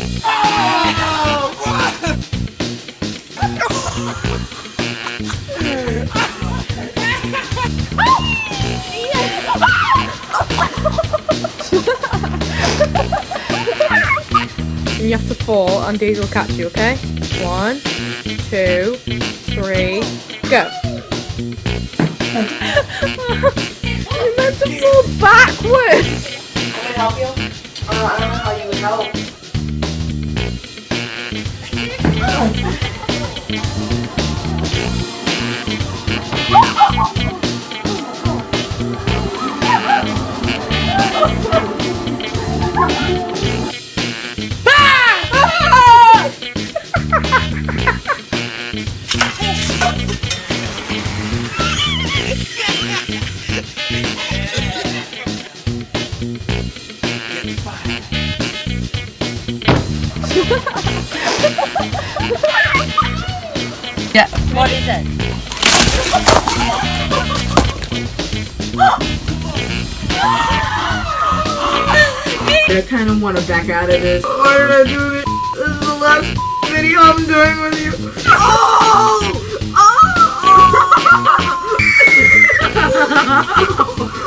And you have to fall and Daisy will catch you, okay? 1, 2, 3, go. You're meant to fall backwards! Can I help you? I don't know how you would help. Yeah. What is it? I kind of want to back out of this. Why did I do this? This is the last video I'm doing with you. Oh! Oh!